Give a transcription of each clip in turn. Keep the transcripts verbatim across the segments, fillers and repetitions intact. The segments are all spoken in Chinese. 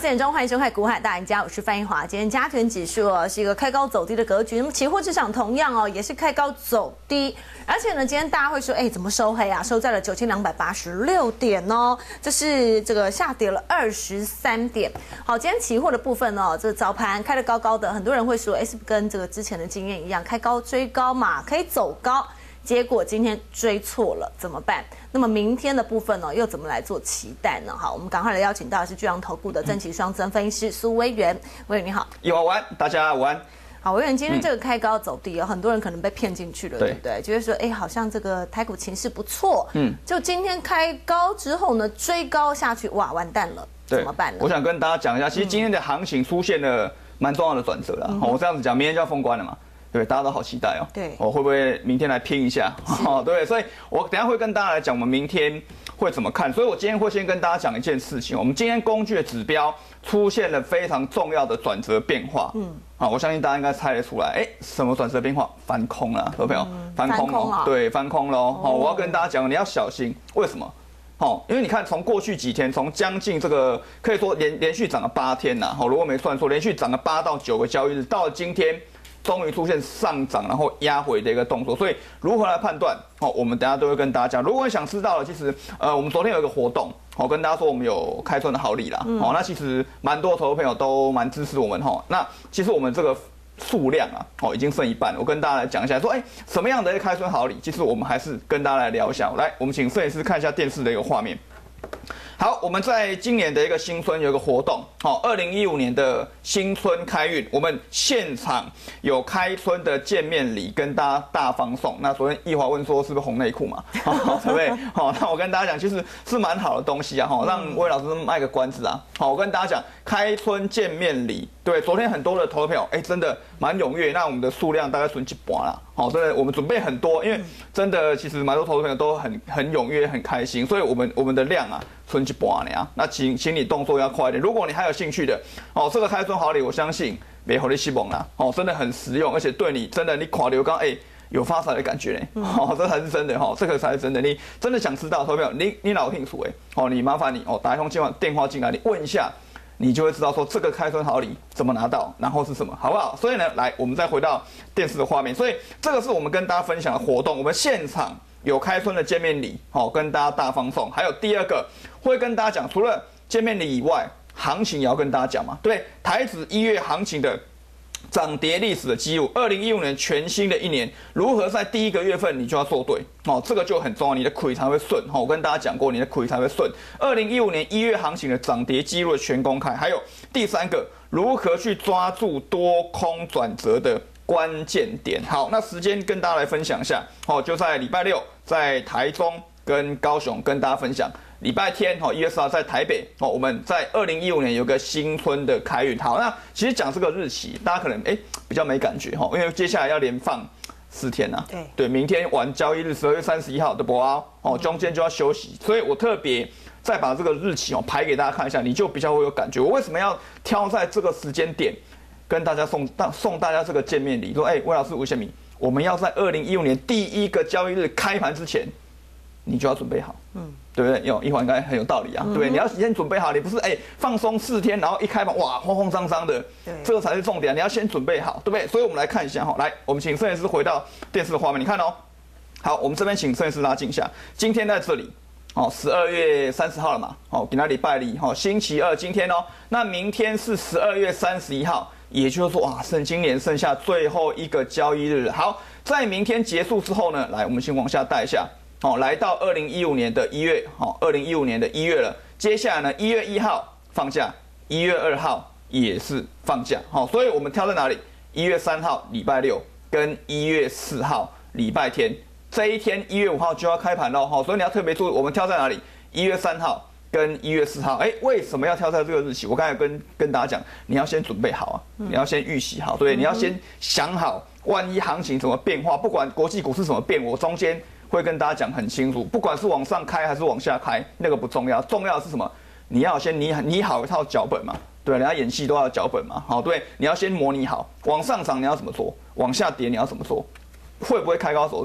四点钟，欢迎收看《股海大赢家》，我是范逸华。今天加权指数哦是一个开高走低的格局，那么期货市场同样哦也是开高走低，而且呢，今天大家会说，哎，怎么收黑啊？收在了九千两百八十六点哦，这是这个下跌了二十三点。好，今天期货的部分哦，这个早盘开得高高的，很多人会说，哎，是不是跟这个之前的经验一样，开高追高嘛，可以走高？结果今天追错了，怎么办？那么明天的部分呢，又怎么来做期待呢？好，我们赶快来邀请到的是巨阳投顾的正奇双增分析师苏威元，威元你好， 一华午安，大家午安。 好，威元今天这个开高走低哦，很多人可能被骗进去了，对不对？觉得说，哎，好像这个台股情势不错，嗯，就今天开高之后呢，追高下去，哇，完蛋了，怎么办呢？ 我想跟大家讲一下，其实今天的行情出现了蛮重要的转折了。嗯、我这样子讲，明天就要封关了嘛。对，大家都好期待哦。 对， 我、哦、会不会明天来拼一下？哦，对，所以我等一下会跟大家来讲，我们明天会怎么看。所以我今天会先跟大家讲一件事情，我们今天工具的指标出现了非常重要的转折变化。嗯，好，我相信大家应该猜得出来，哎，什么转折变化？翻空了，各位朋友，嗯、翻空哦，啊、对，翻空喽。好、哦，我要跟大家讲，你要小心，为什么？哦，因为你看，从过去几天，从将近这个可以说连连续涨了八天呐，好，如果没算错，连续涨了八到九个交易日，到了今天。终于出现上涨，然后压回的一个动作，所以如何来判断？哦，我们等一下都会跟大家讲。如果你想知道的，其实呃，我们昨天有一个活动，我、哦、跟大家说我们有开春的好礼啦。嗯、哦，那其实蛮多投资朋友都蛮支持我们哈、哦。那其实我们这个数量啊，哦，已经剩一半。我跟大家来讲一下，说，哎，什么样的一个开春好礼？其实我们还是跟大家来聊一下。来，我们请摄影师看一下电视的一个画面。好，我们在今年的一个新春有一个活动，好，二零一五年的新春开运，我们现场有开春的见面礼跟大家大放送。那昨天易华问说是不是红内裤嘛？好，对不对？好，那我跟大家讲，其实是蛮好的东西啊，哈，让魏老师卖个关子啊。好，我跟大家讲，开春见面礼，对，昨天很多的投资朋友，哎，真的蛮踊跃，那我们的数量大概存几百啦。好，真的我们准备很多，因为真的其实蛮多投资朋友都很很踊跃，很开心，所以我们我们的量啊。存一半呢，那请请你动作要快一点。如果你还有兴趣的，哦，这个开春好礼，我相信没好你希望啦，哦，真的很实用，而且对你真的你垮流刚哎有发财的感觉呢，哦，这才是真的哈、哦，这个才是真的。你真的想知道，投票你你老清楚哎，哦，你麻烦你哦打一通电话电话进来，你问一下，你就会知道说这个开春好礼怎么拿到，然后是什么，好不好？所以呢，来我们再回到电视的画面，所以这个是我们跟大家分享的活动，我们现场。有开春的见面礼，好、哦、跟大家大放送。还有第二个会跟大家讲，除了见面礼以外，行情也要跟大家讲嘛。对，台指一月行情的涨跌历史的记录，二零一五年全新的一年，如何在第一个月份你就要做对，哦，这个就很重要，你的亏才会顺。哦，我跟大家讲过，你的亏才会顺。二零一五年一月行情的涨跌记录的全公开，还有第三个，如何去抓住多空转折的。关键点，好，那时间跟大家来分享一下，哦，就在礼拜六，在台中跟高雄跟大家分享，礼拜天，哦，一月四号在台北，哦，我们在二零一五年有个新春的开运，好，那其实讲这个日期，大家可能哎比较没感觉哈，因为接下来要连放四天呐、啊，对对，明天完交易日十二月三十一号的博鳌，哦，中间就要休息，所以我特别再把这个日期哦排给大家看一下，你就比较会有感觉。我为什么要挑在这个时间点？跟大家送大送大家这个见面礼，说，哎、欸，魏老师吴宪民，我们要在二零一五年第一个交易日开盘之前，你就要准备好，嗯，对不对？有一会儿应该很有道理啊，嗯、对，你要先准备好，你不是哎、欸、放松四天，然后一开盘哇慌慌张张的，对，这个才是重点，你要先准备好，对不对？所以我们来看一下哈，来，我们请摄影师回到电视的画面，你看哦，好，我们这边请摄影师拉近一下，今天在这里。哦，十二月三十号了嘛？哦，给他礼拜里，哦，星期二，今天哦，那明天是十二月三十一号，也就是说，哇，剩今年剩下最后一个交易日了。好，在明天结束之后呢，来，我们先往下带一下，哦，来到二零一五年的一月，哦，二零一五年的一月了。接下来呢，一月一号放假，一月二号也是放假，好、哦，所以我们挑在哪里？一月三号礼拜六跟一月四号礼拜天。这一天一月五号就要开盘喽，哈，所以你要特别注意，我们挑在哪里？一月三号跟一月四号，哎，为什么要挑在这个日期？我刚才跟跟大家讲，你要先准备好啊，你要先预习好，对，你要先想好，万一行情怎么变化，不管国际股市怎么变，我中间会跟大家讲很清楚，不管是往上开还是往下开，那个不重要，重要的是什么？你要先拟拟好一套脚本嘛，对，人家演戏都要脚本嘛，好，对，你要先模拟好，往上涨你要怎么做，往下跌你要怎么做，会不会开高走低？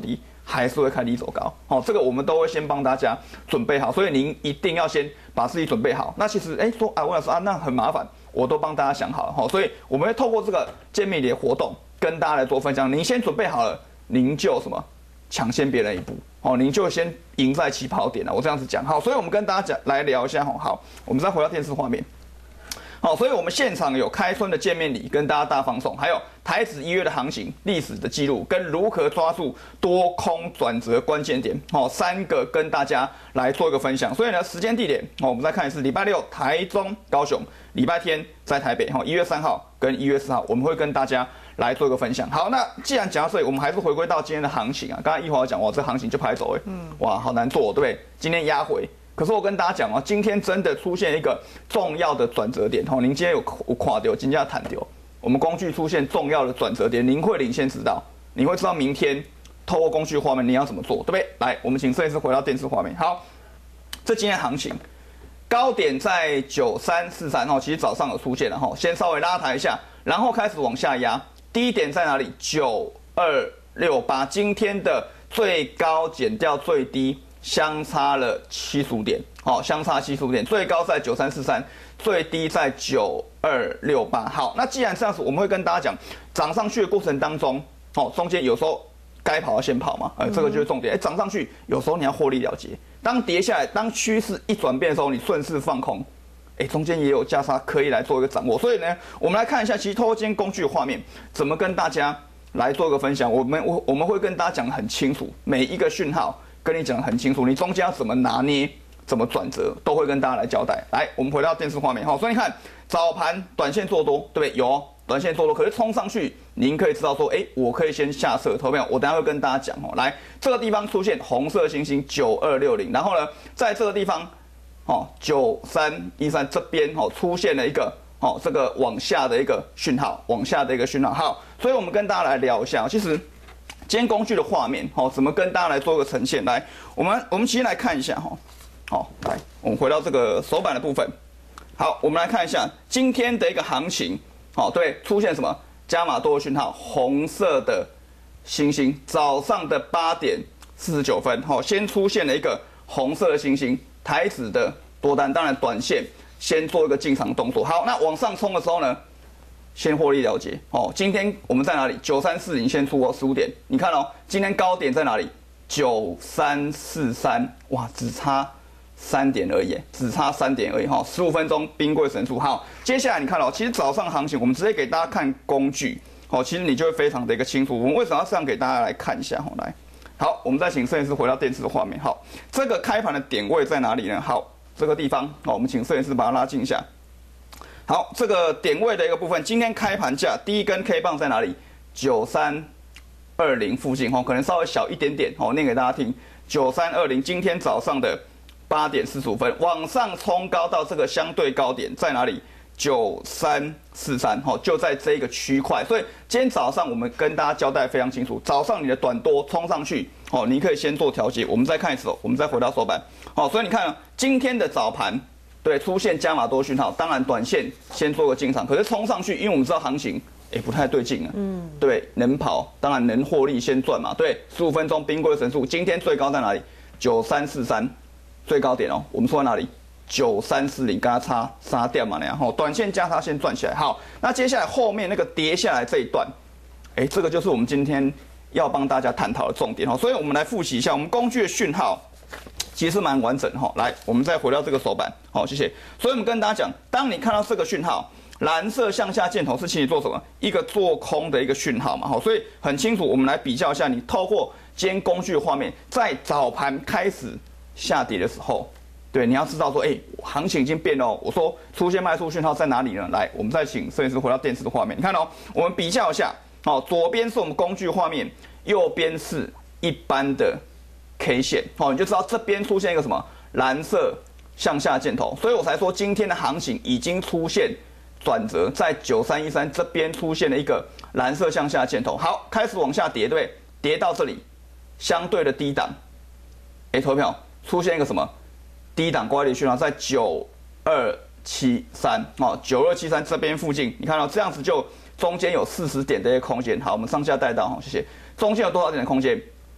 还是会开低走高。好，这个我们都会先帮大家准备好，所以您一定要先把自己准备好。那其实哎说啊，吴老师啊，那很麻烦，我都帮大家想好了哈，所以我们会透过这个见面礼的活动跟大家来做分享。您先准备好了，您就什么抢先别人一步哦，您就先赢在起跑点了。我这样子讲好，所以我们跟大家讲来聊一下哈。好，我们再回到电视画面。好，所以我们现场有开春的见面礼跟大家大放送，还有台指一月的行情历史的记录，跟如何抓住多空转折关键点，好，三个跟大家来做一个分享。所以呢，时间地点，我们再看一次，礼拜六台中、高雄，礼拜天在台北，哈，一月三号跟一月四号，我们会跟大家来做一个分享。好，那既然讲到这里，我们还是回归到今天的行情啊。刚才一华讲，哇，这行情就拍走哎，嗯，哇，好难做，对不对？今天压回。可是我跟大家讲哦，今天真的出现一个重要的转折点哦。您今天有有垮掉，今天要弹掉，我们工具出现重要的转折点，您会领先知道，你会知道明天透过工具画面你要怎么做，对不对？来，我们请摄影师回到电视画面。好，这今天行情高点在九三四三哦，其实早上有出现了哈，先稍微拉抬一下，然后开始往下压，低点在哪里？九二六八，今天的最高减掉最低。相差了七十五点，好，相差七十五点，最高在九三四三，最低在九二六八。好，那既然这样子，我们会跟大家讲，涨上去的过程当中，哦，中间有时候该跑要先跑嘛，呃，这个就是重点。哎，涨上去有时候你要获利了结，当跌下来，当趋势一转变的时候，你顺势放空，哎，中间也有价差可以来做一个掌握。所以呢，我们来看一下，其实透过今天工具的画面，怎么跟大家来做一个分享。我们我我们会跟大家讲得很清楚，每一个讯号。跟你讲得很清楚，你中间要怎么拿捏，怎么转折，都会跟大家来交代。来，我们回到电视画面，好，所以你看早盘短线做多，对不对？有、哦、短线做多，可是冲上去，您可以知道说，哎，我可以先下车，投票，我等一下会跟大家讲哦。来，这个地方出现红色星星九二六零，然后呢，在这个地方，哦九三一三这边哦出现了一个哦这个往下的一个讯号，往下的一个讯号。好，所以我们跟大家来聊一下，其实。今天工具的画面，好，怎么跟大家来做一个呈现？来，我们我们其实来看一下，哈，好，来，我们回到这个手板的部分。好，我们来看一下今天的一个行情，好，对，出现什么加码多的讯号，红色的星星，早上的八点四十九分，好，先出现了一个红色的星星，台指的多单，当然短线先做一个进场动作。好，那往上冲的时候呢？先获利了结哦。今天我们在哪里？九三四零先出哦，十五点。你看哦，今天高点在哪里？九三四三，哇，只差三点而已，只差三点而已哈。十五分钟冰柜神速。好，接下来你看哦，其实早上行情我们直接给大家看工具哦，其实你就会非常的一个清楚。我们为什么要这样给大家来看一下？哈，来，好，我们再请摄影师回到电视的画面。好，这个开盘的点位在哪里呢？好，这个地方哦，我们请摄影师把它拉近一下。好，这个点位的一个部分，今天开盘价第一根 K 棒在哪里？九三二零附近哦，可能稍微小一点点哦，念给大家听。九三二零，今天早上的八点四十五分往上冲高到这个相对高点在哪里？九三四三哦，就在这个区块。所以今天早上我们跟大家交代非常清楚，早上你的短多冲上去哦，你可以先做调节。我们再看一次哦，我们再回到手板哦，所以你看今天的早盘。对，出现加码多讯号，当然短线先做个进场，可是冲上去，因为我们知道行情，哎，不太对劲啊。嗯，对，能跑，当然能获利先赚嘛。对，十五分钟冰柜神速，今天最高在哪里？九三四三，最高点哦。我们说在哪里？九三四零，跟它差杀掉嘛，然后短线价差先赚起来。好，那接下来后面那个跌下来这一段，哎，这个就是我们今天要帮大家探讨的重点哦。所以我们来复习一下我们工具的讯号。其实蛮完整哈，来，我们再回到这个手板，好，谢谢。所以我们跟大家讲，当你看到这个讯号，蓝色向下箭头是请你做什么？一个做空的一个讯号嘛，好，所以很清楚。我们来比较一下，你透过今天工具的画面，在早盘开始下跌的时候，对，你要知道说，哎、欸，行情已经变了、哦。我说出现卖出讯号在哪里呢？来，我们再请摄影师回到电视的画面，你看哦，我们比较一下，好，左边是我们工具画面，右边是一般的。K 线，好，你就知道这边出现一个什么蓝色向下箭头，所以我才说今天的行情已经出现转折，在九三一三这边出现了一个蓝色向下箭头，好，开始往下跌，对，跌到这里，相对的低档，哎，投票出现一个什么低档乖离讯号，在九二七三，哦，九二七三这边附近，你看到这样子就中间有四十点的一个空间，好，我们上下带到，好，谢谢，中间有多少点的空间？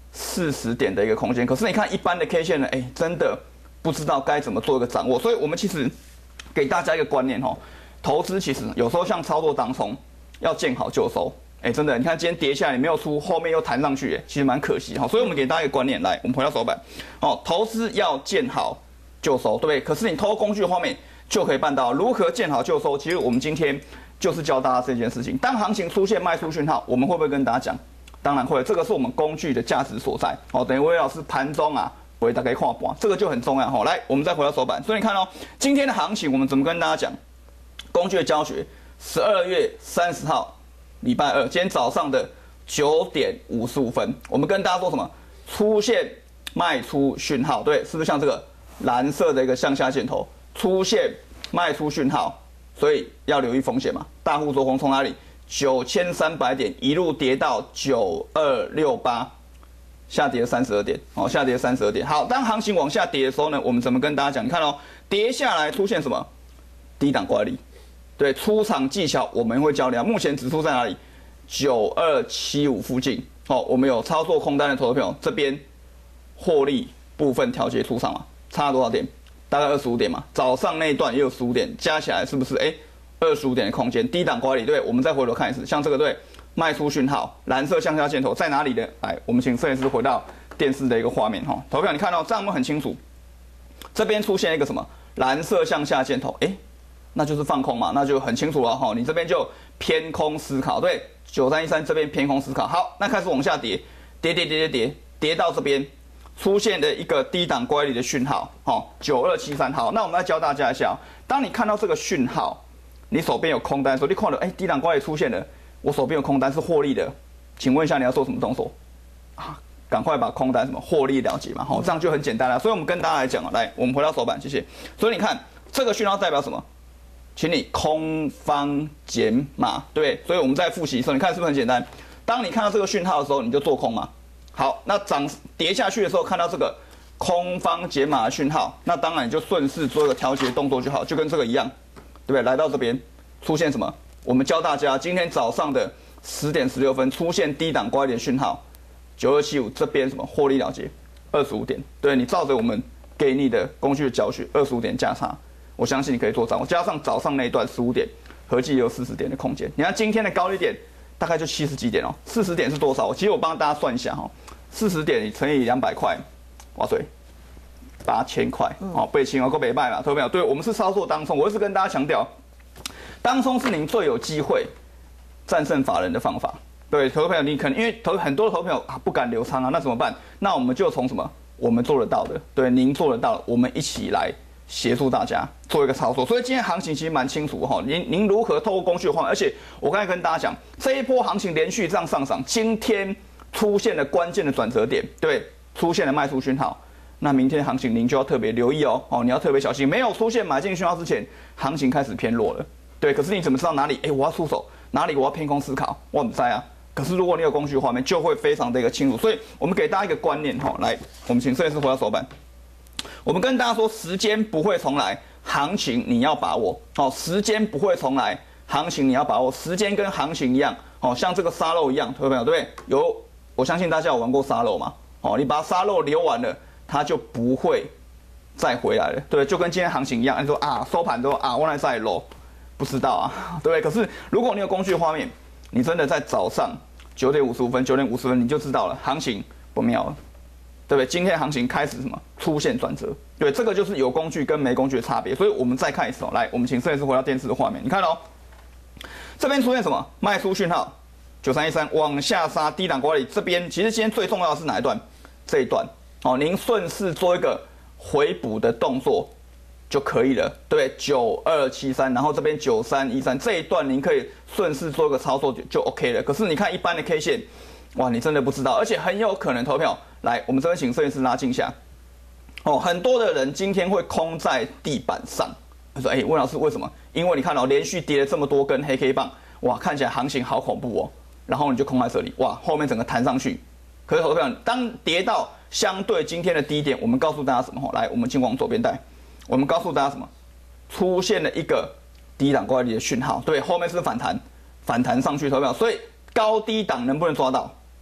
四十点的一个空间。可是你看一般的 K 线呢，哎，真的不知道该怎么做一个掌握。所以我们其实给大家一个观念哦，投资其实有时候像操作当冲，要见好就收。哎，真的，你看今天跌下来，你没有出，后面又弹上去，哎，其实蛮可惜哈。所以我们给大家一个观念，来，我们回到手板，哦，投资要见好就收，对不对？可是你透过工具的方面就可以办到如何见好就收。其实我们今天就是教大家这件事情。当行情出现卖出讯号，我们会不会跟大家讲？当然会，这个是我们工具的价值所在。哦，等于魏老师盘中啊，我给大家看盘，这个就很重要哈。来，我们再回到手板，所以你看哦，今天的行情我们怎么跟大家讲？工具的教学，十二月三十号。礼拜二，今天早上的九点五十五分，我们跟大家说什么？出现卖出讯号，对，是不是像这个蓝色的一个向下箭头出现卖出讯号？所以要留意风险嘛。大户做空从哪里？九千三百点一路跌到九二六八，下跌了三十二点，哦，下跌了三十二点。好，当行情往下跌的时候呢，我们怎么跟大家讲？你看哦，跌下来出现什么？低档乖离。对，出场技巧我们会教你啊。目前指数在哪里？九二七五附近。哦，我们有操作空单的投资朋友，这边获利部分调节出场嘛，差了多少点？大概二十五点嘛。早上那一段也有十五点，加起来是不是？哎，二十五点的空间，低档乖离。对，我们再回头看一次，像这个对，卖出讯号，蓝色向下箭头在哪里呢？来，我们请摄影师回到电视的一个画面哈。投资朋友，你看到这样有没有很清楚？这边出现一个什么？蓝色向下箭头，哎。那就是放空嘛，那就很清楚了哈。你这边就偏空思考，对，九三一三这边偏空思考。好，那开始往下跌，跌跌跌跌跌，跌到这边出现了一个低档乖离的讯号，哦，九二七三。好，那我们来教大家一下，当你看到这个讯号，你手边有空单的时候，你看到哎低档乖离出现了，我手边有空单是获利的，请问一下你要做什么动作啊？赶快把空单什么获利了结嘛，好，这样就很简单了。所以我们跟大家来讲啊，来，我们回到手板，谢谢。所以你看这个讯号代表什么？请你空方减码，对不对？所以我们在复习的时候，你看是不是很简单？当你看到这个讯号的时候，你就做空嘛。好，那涨跌下去的时候，看到这个空方减码的讯号，那当然你就顺势做一个调节动作就好，就跟这个一样，对不对？来到这边出现什么？我们教大家，今天早上的十点十六分出现低档乖离的讯号，九二七五这边什么获利了结二十五点，对你照着我们给你的工具的教学，二十五点价差。我相信你可以做掌握，加上早上那一段十五点，合计也有四十点的空间。你看今天的高低点大概就七十几点哦，四十点是多少？其实我帮大家算一下哈、哦，四十点乘以两百块，哇塞，八千块哦，北青哦，够北拜嘛，投没有？对，我们是操作当冲，我一直跟大家强调，当冲是您最有机会战胜法人的方法。对，投资朋友，你可能因为投很多的投资朋友啊不敢留仓啊，那怎么办？那我们就从什么？我们做得到的，对，您做得到的，我们一起来。协助大家做一个操作，所以今天行情其实蛮清楚哈。您您如何透过工具的方法，而且我刚才跟大家讲，这一波行情连续这样上涨，今天出现了关键的转折点，对，出现了卖出讯号，那明天行情您就要特别留意哦，哦，你要特别小心，没有出现买进讯号之前，行情开始偏弱了，对。可是你怎么知道哪里？哎，我要出手，哪里我要偏空思考，我不知道啊。可是如果你有工具的画面，就会非常的一个清楚。所以我们给大家一个观念哈，来，我们请摄影师回到手板。我们跟大家说，时间不会重来，行情你要把握。哦，时间不会重来，行情你要把握。时间跟行情一样，哦，像这个沙漏一样，各位朋友，对不对？有，我相信大家有玩过沙漏嘛？哦，你把沙漏留完了，它就不会再回来了，对，就跟今天行情一样。你说啊，收盘之后啊，我来再漏，不知道啊，对不对？可是如果你有工具画面，你真的在早上九点五十五分、九点五十分你就知道了，行情不妙了。对不对？今天的行情开始什么出现转折？对，这个就是有工具跟没工具的差别。所以我们再看一次哦，来，我们请摄影师回到电视的画面，你看哦，这边出现什么卖出讯号，九三一三往下杀，低档乖离。这边其实今天最重要的是哪一段？这一段哦，您顺势做一个回补的动作就可以了，对不对？九二七三，然后这边九三一三这一段您可以顺势做一个操作就就 OK 了。可是你看一般的 K 线。哇，你真的不知道，而且很有可能投票来，我们这边请摄影师拉近一下。哦，很多的人今天会空在地板上。他说：“哎、欸，温老师为什么？因为你看到、哦、连续跌了这么多根黑 K 棒，哇，看起来行情好恐怖哦。然后你就空在这里，哇，后面整个弹上去。可是投票，当跌到相对今天的低点，我们告诉大家什么？来，我们进往左边带，我们告诉大家什么？出现了一个低档乖离的讯号，对，后面是反弹，反弹上去投票，所以高低档能不能抓到？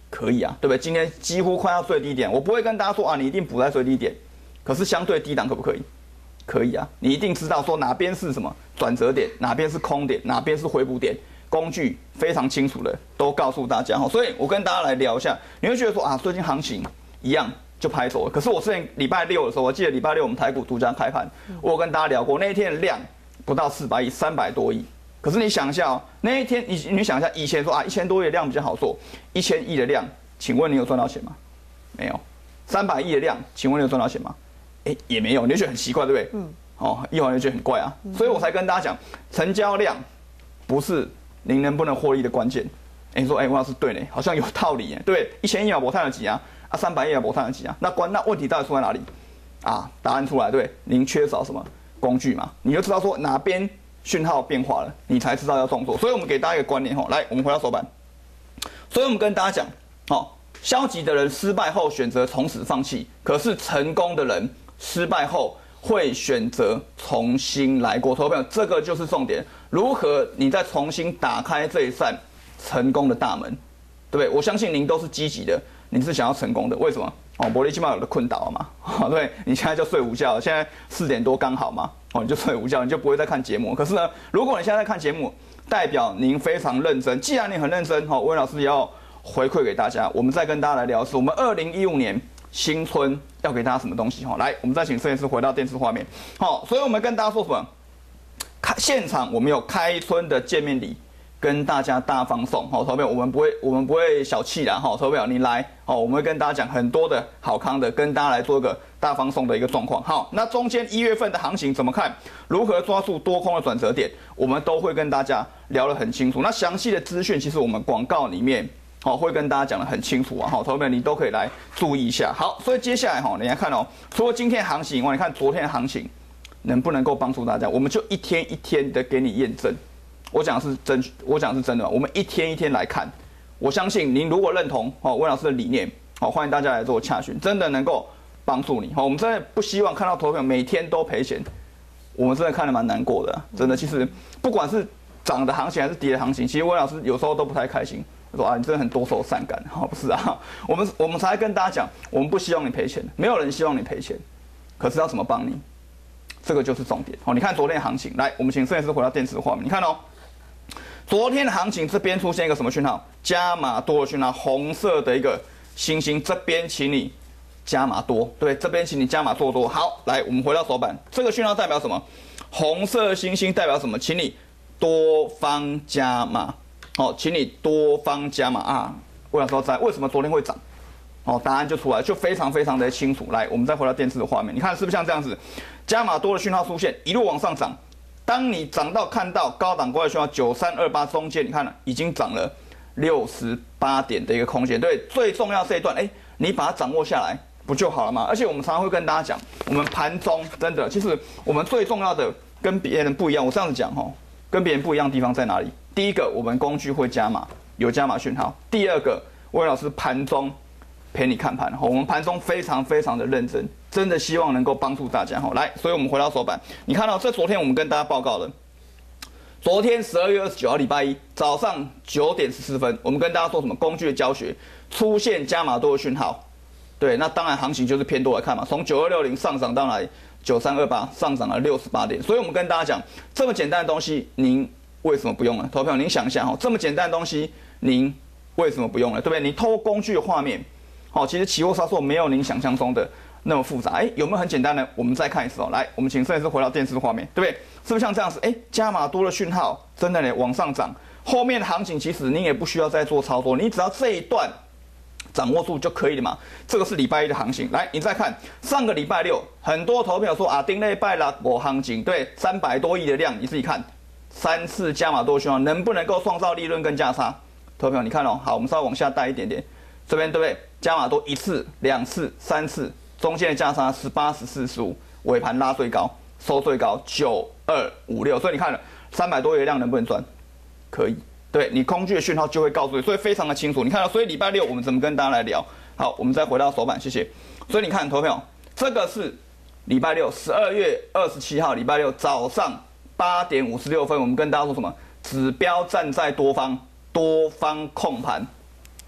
可以啊，对不对？今天几乎快要最低点，我不会跟大家说啊，你一定补在最低点，可是相对低档可不可以？可以啊，你一定知道说哪边是什么转折点，哪边是空点，哪边是回补点，工具非常清楚的都告诉大家哈。所以我跟大家来聊一下，你会觉得说啊，最近行情一样就拍走了。可是我之前礼拜六的时候，我记得礼拜六我们台股独家开盘，我有跟大家聊过那一天的量不到四百亿，三百多亿。可是你想一下哦，那一天你你想一下，以前说啊一千多亿的量比较好做，一千亿的量，请问你有赚到钱吗？没有。三百亿的量，请问你有赚到钱吗？哎，也没有，你就觉得很奇怪，对不对？嗯。哦，一会儿就觉得很怪啊，所以我才跟大家讲，成交量不是您能不能获利的关键。哎，你说，哎，王老师对呢，好像有道理耶，对，一千亿啊，我探了几啊？啊，三百亿啊，我探了几啊？那关那问题到底出在哪里？啊，答案出来，对，您缺少什么工具嘛？你就知道说哪边讯号变化了，你才知道要动作。所以我们给大家一个观念哈，来，我们回到手板。所以我们跟大家讲，哦，消极的人失败后选择从此放弃，可是成功的人失败后会选择重新来过。投资朋友，这个就是重点，如何你再重新打开这一扇成功的大门，对不对？我相信您都是积极的，你是想要成功的，为什么？哦，伯利起码有的困倒嘛，哦，对，你现在就睡午觉，现在四点多刚好嘛，哦，你就睡午觉，你就不会再看节目。可是呢，如果你现在在看节目，代表您非常认真。既然你很认真，哦，温老师也要回馈给大家。我们再跟大家来聊的是，我们二零一五年新春要给大家什么东西？哈，来，我们再请摄影师回到电视画面。好，所以我们跟大家说什么？开现场我们有开春的见面礼。跟大家大放送，好，投票我们不会，我们不会小气啦，哈，投票你来，好，我们会跟大家讲很多的好康的，跟大家来做一个大放送的一个状况，好，那中间一月份的行情怎么看？如何抓住多空的转折点？我们都会跟大家聊得很清楚。那详细的资讯，其实我们广告里面，好，会跟大家讲得很清楚啊，好，投票你都可以来注意一下。好，所以接下来哈，你来看哦，除了今天行情以外，你看昨天的行情能不能够帮助大家？我们就一天一天的给你验证。我讲的是真，我讲的是真的嘛。我们一天一天来看，我相信您如果认同哦温老师的理念，好，欢迎大家来做洽询，真的能够帮助你。好，我们真的不希望看到投票每天都赔钱，我们真的看得蛮难过的，真的。其实不管是涨的行情还是跌的行情，其实温老师有时候都不太开心，说啊你真的很多愁善感，好，不是啊，我们我们才跟大家讲，我们不希望你赔钱，没有人希望你赔钱，可是要怎么帮你？这个就是重点。好，你看昨天的行情，来，我们请摄影师回到电视画面，你看哦。昨天的行情这边出现一个什么讯号？加码多的讯号，红色的一个星星，这边请你加码多，对，这边请你加码做多。好，来，我们回到手板，这个讯号代表什么？红色星星代表什么？请你多方加码，好，请你多方加码啊！我想说在为什么昨天会涨？哦，答案就出来，就非常非常的清楚。来，我们再回到电视的画面，你看是不是像这样子？加码多的讯号出现，一路往上涨。当你涨到看到高档关键讯号九三二八中间，你看了已经涨了六十八点的一个空间。对，最重要这一段，哎，你把它掌握下来不就好了吗？而且我们常常会跟大家讲，我们盘中真的，其实我们最重要的跟别人不一样。我这样子讲哈，跟别人不一样的地方在哪里？第一个，我们工具会加码，有加码讯号；第二个，魏老师盘中陪你看盘，我们盘中非常非常的认真。真的希望能够帮助大家哈，来，所以我们回到手板，你看到这昨天我们跟大家报告了，昨天十二月二十九号礼拜一早上九点十四分，我们跟大家说什么？工具的教学出现加码多的讯号，对，那当然行情就是偏多来看嘛，从九二六零上涨到哪里？九三二八上涨了六十八点，所以我们跟大家讲，这么简单的东西，您为什么不用呢？投票，您想一下哈，这么简单的东西，您为什么不用呢？对不对？你透过工具的画面，好，其实期货操作没有您想象中的那么复杂，哎，有没有很简单呢？我们再看一次哦，来，我们请摄影师回到电视画面，对不对？是不是像这样子？哎，加码多的讯号，真的呢往上涨，后面的行情其实你也不需要再做操作，你只要这一段掌握住就可以了嘛。这个是礼拜一的行情，来，你再看上个礼拜六，很多投票说啊，丁内拜啦我行情，对，三百多亿的量，你自己看，三次加码多讯号能不能够创造利润跟价差？投票你看哦，好，我们稍微往下带一点点，这边对不对？加码多一次、两次、三次。中间的价差十八、十四、十五，尾盘拉最高，收最高九二五六，所以你看了三百多亿的量能不能赚？可以，对你空具的讯号就会告诉你，所以非常的清楚。你看到，所以礼拜六我们怎么跟大家来聊？好，我们再回到手板，谢谢。所以你看，投票，这个是礼拜六十二月二十七号，礼拜六早上八点五十六分，我们跟大家说什么？指标站在多方，多方控盘。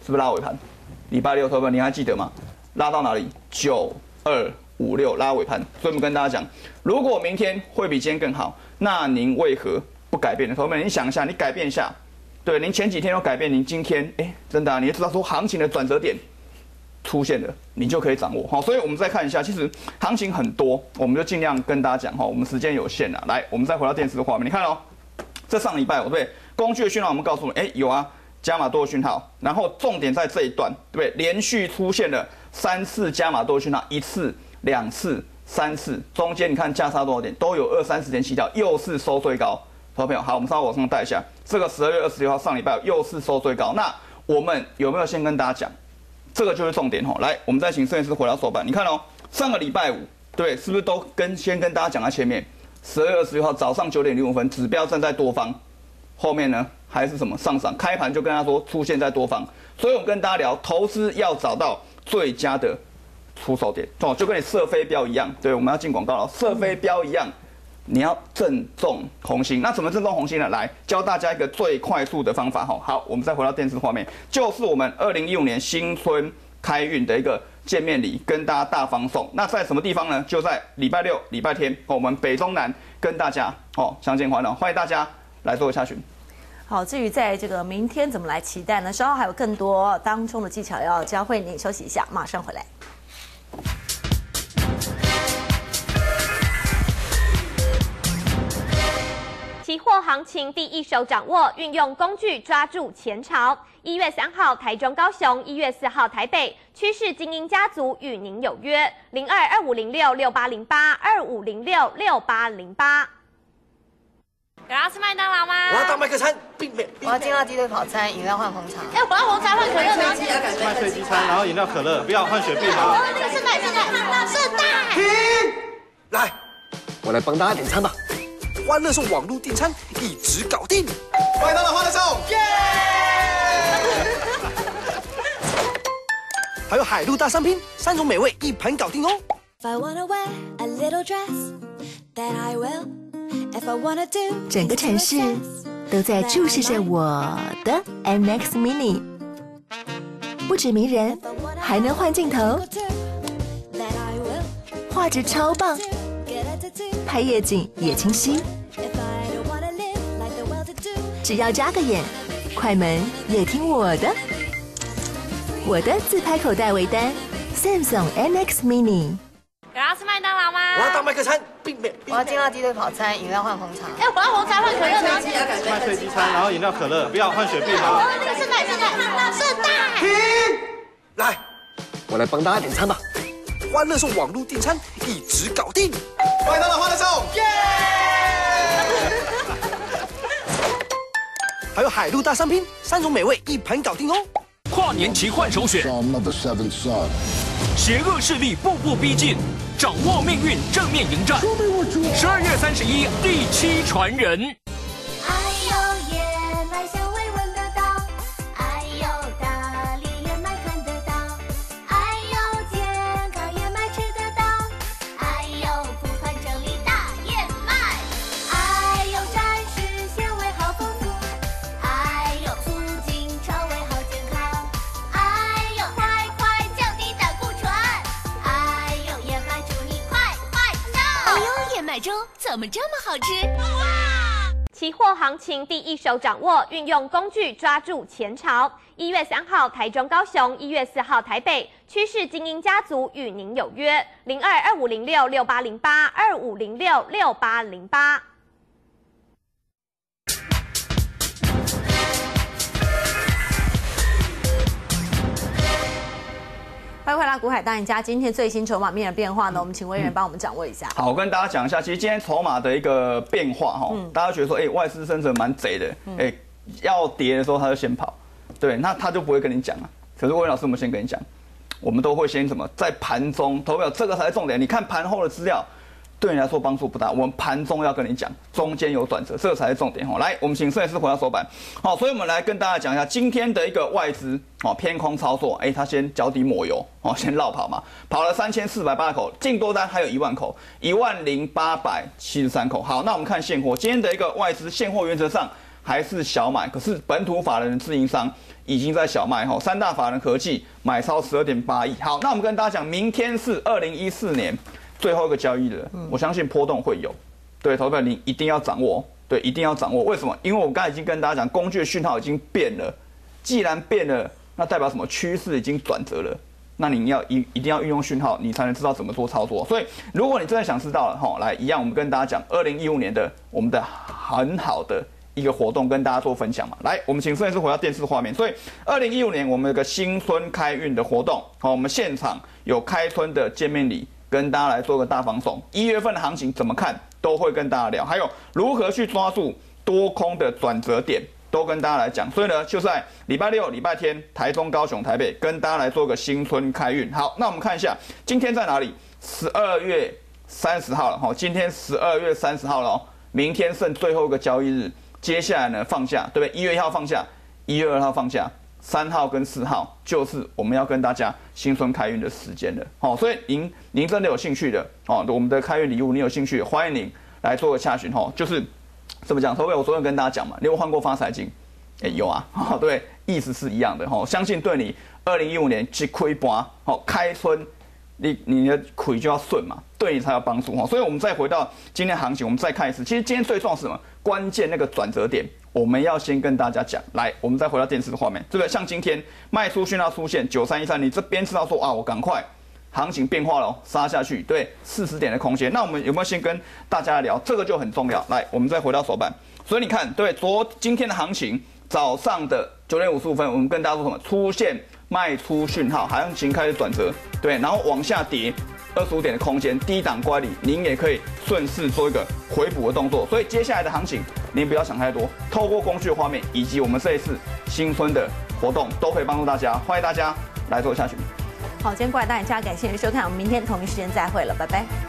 是不是拉尾盘？礼拜六投票你还记得吗？拉到哪里？九二五六拉尾盘。所以我们跟大家讲，如果明天会比今天更好，那您为何不改变呢？投票你想一下，你改变一下，对，您前几天有改变，您今天哎，真的、啊，你就知道说行情的转折点出现了，你就可以掌握。好，所以我们再看一下，其实行情很多，我们就尽量跟大家讲哈，我们时间有限啊。来，我们再回到电视的画面，你看哦，这上礼拜对不对？工具的讯号我们告诉你，哎，有啊，加码多的讯号，然后重点在这一段，对不对？连续出现了三次加码多的讯号，一次、两次、三次，中间你看价差多少点，都有二三十点起跳，又是收最高。投票好，我们稍微往上带一下，这个十二月二十六号上礼拜又是收最高，那我们有没有先跟大家讲？这个就是重点吼，来，我们再请摄影师回到手板，你看哦，上个礼拜五，对，是不是都跟先跟大家讲在前面？十二月二十六号早上九点零五分，指标站在多方，后面呢还是什么上涨，开盘就跟他说出现在多方，所以我们跟大家聊，投资要找到最佳的出手点，哦，就跟你射飞镖一样，对，我们要进广告了，射飞镖一样。你要正中红心，那怎么正中红心呢？来教大家一个最快速的方法哈。好，我们再回到电视画面，就是我们二零一五年新春开运的一个见面礼，跟大家大放送。那在什么地方呢？就在礼拜六、礼拜天，我们北中南跟大家哦相见欢乐，欢迎大家来做下询。 好，至于在这个明天怎么来期待呢？稍后还有更多当中的技巧要教会你。休息一下，马上回来。 期货行情第一手掌握，运用工具抓住前朝。一月三号台中、高雄，一月四号台北，趋势精英家族与您有约，零二二五零六六八零八二五零六六八零八。有人要吃麦当劳吗？ 我要当麦克餐，并没。 我要进到鸡腿跑餐，饮料换红茶。 哎，我要红茶换可乐呢。 麦脆鸡餐，然后饮料可乐，不要换雪碧吗？ 圣代，圣代，圣代。 停！来，我来帮大家点餐吧。欢乐颂网络订餐一直搞定，麦当劳欢乐颂，耶！还有海陆大商品，三种美味一盘搞定哦。 整个城市都在注视着我的 M X Mini， 不止迷人，还能换镜头，画质超棒，拍夜景也清晰。只要眨个眼，快门也听我的。我的自拍口袋微单 Samsung M X Mini。 有人要吃麦当劳吗？ 我要当麦克餐，并没。 我要进到鸡腿跑餐，饮料换红茶。 哎，我要红茶换可乐呢。 麦脆鸡餐，然后饮料可乐，不要换雪碧吗？ 圣代，圣代，圣代。 停！来，我来帮大家点餐吧。欢乐颂网络订餐一直搞定，麦当劳欢乐颂，耶！还有海陆大商品，三种美味一盘搞定哦。 跨年奇幻首选，邪恶势力步步逼近，掌握命运，正面迎战。十二月三十一，第七传人。 哎呦，燕麦香味闻得到，哎呦，大力燕麦看得到，哎呦，健康燕麦吃得到，哎呦，补团整理大燕麦，哎呦，膳食纤维好丰富，哎呦，促进肠胃好健康，哎呦，快快降低胆固醇，哎呦，燕麦祝你快快乐。哎呦，燕麦粥怎么这么好吃？ 期货行情第一手掌握，运用工具抓住前朝。一月三号台中、高雄，一月四号台北，趋势精英家族与您有约，零二二五零六六八零八二五零六六八零八。 欢迎回来，股海大赢家。今天最新筹码面的变化呢，我们请委员帮我们掌握一下。 好，我跟大家讲一下，其实今天筹码的一个变化哈，大家觉得说，哎，外资真的蛮贼的，哎，要跌的时候他就先跑，对，那他就不会跟你讲啊。可是魏老师，我们先跟你讲，我们都会先什么，在盘中，投票这个才是重点。你看盘后的资料，对你来说帮助不大。我们盘中要跟你讲，中间有转折，这个才是重点哈。来，我们请摄影师回到手板。好，所以我们来跟大家讲一下今天的一个外资哦偏空操作，哎，他先脚底抹油哦，先绕跑嘛，跑了三千四百八口，净多单还有一万口，一万零八百七十三口。好，那我们看现货，今天的一个外资现货原则上还是小买，可是本土法人的自营商已经在小卖哈，三大法人合计买超十二点八亿。好，那我们跟大家讲，明天是二零一四年最后一个交易日，我相信波动会有，对，投资者你一定要掌握，对，一定要掌握。为什么？因为我刚才已经跟大家讲，工具的讯号已经变了，既然变了，那代表什么？趋势已经转折了。那你要一一定要运用讯号，你才能知道怎么做操作。所以，如果你真的想知道了哈，来一样，我们跟大家讲，二零一五年的我们的很好的一个活动，跟大家做分享嘛。来，我们请摄影师回到电视画面。所以，二零一五年我们有个新春开运的活动，好，我们现场有开春的见面礼，跟大家来做个大放送。一月份的行情怎么看，都会跟大家聊。还有如何去抓住多空的转折点，都跟大家来讲。所以呢，就在礼拜六、礼拜天，台中、高雄、台北，跟大家来做个新春开运。好，那我们看一下今天在哪里？十二月三十号了哈，今天十二月三十号了哦，明天剩最后一个交易日，接下来呢放假，对不对？一月一号放假，一月二号放假，三号跟四号就是我们要跟大家新春开运的时间了。好，所以您您真的有兴趣的哦，我们的开运礼物，你有兴趣，欢迎您来做个洽询哈，就是。怎么讲？各位，我昨天跟大家讲嘛，你有换过发财金？哎、欸，有啊，哦，对，意思是一样的哈。相信对你二零一五年去亏盘，好开春，你你的亏就要顺嘛，对你才有帮助哈。所以我们再回到今天行情，我们再看一次。其实今天最重要是什么？关键那个转折点，我们要先跟大家讲。来，我们再回到电视的画面，对不对？像今天卖出讯号出现九三一三，你这边知道说啊，我赶快。行情变化了，杀下去，对，四十点的空间。那我们有没有先跟大家聊？这个就很重要。来，我们再回到手板。所以你看，对，昨今天的行情，早上的九点五十五分，我们跟大家说什么？出现卖出讯号，行情开始转折，对，然后往下跌二十五点的空间，低档乖离，您也可以顺势做一个回补的动作。所以接下来的行情，您不要想太多，透过工具的画面以及我们这一次新春的活动，都可以帮助大家。欢迎大家来做下去。 好，今天过来大家感谢您的收看，我们明天同一时间再会了，拜拜。